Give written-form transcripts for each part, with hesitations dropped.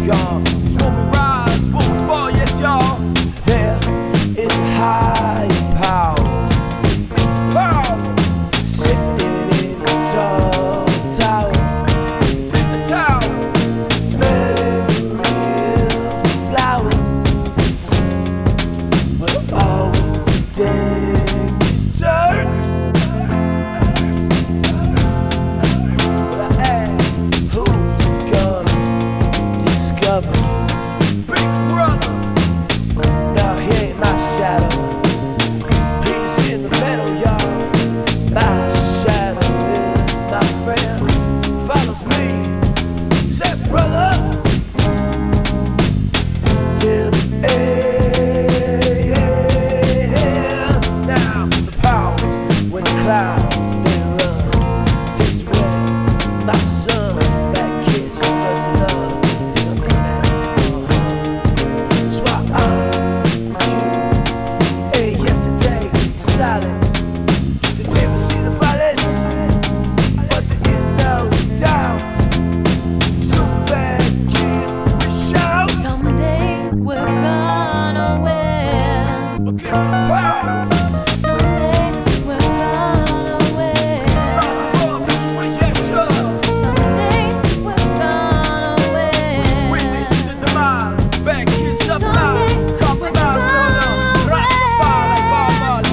gone. It's when we rise, when we fall, yes, y'all. There is a higher power. It's the power sitting in the tall tower. It's in the tower, smelling the real flowers. But all we dig is dirt. Big brother, now he ain't my shadow. He's in the middle, y'all. My shadow is my friend. Follows me, said brother, till the end. Now the powers when the clouds they run takes away my sun. Back kids who love. Silent. The table see the violence, but there is no doubt. Super bad kids will shout. Someday we're gonna win against the power. Someday we're gonna win. Rise above, bitch, we yeah, sure. Someday we're gonna win. Witness the demise, bad kids up Someday now. Compromise, no, rise to fire like Bob Marley.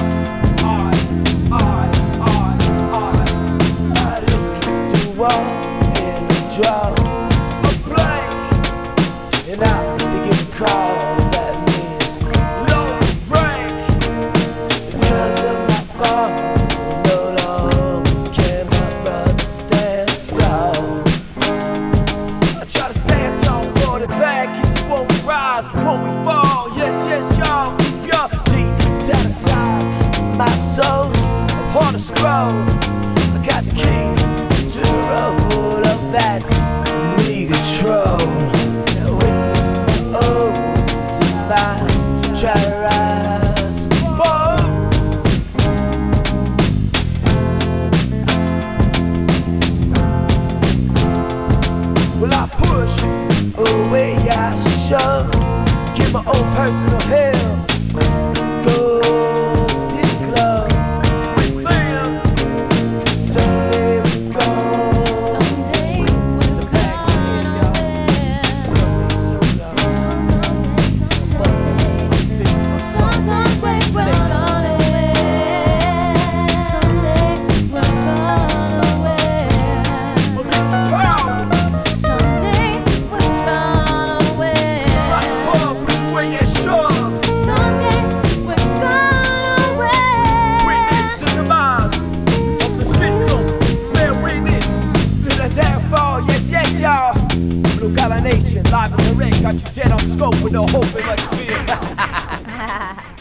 I look at the wall and I draw a blank, and I begin to call that means low break. Because of my fall, no longer can my brother stand tall. I try to stand tall, roll it back, kids won't rise, won't we fall? Yes, yes, y'all, keep your deep down inside my soul. On a scroll, I got the key to the road of that league control. Now witness my own demise, try to rise above. Well, I push away, I shove, get my own personal hell. Go to the club. Nation, live in the ring, got you dead on scope with no hope in much fear.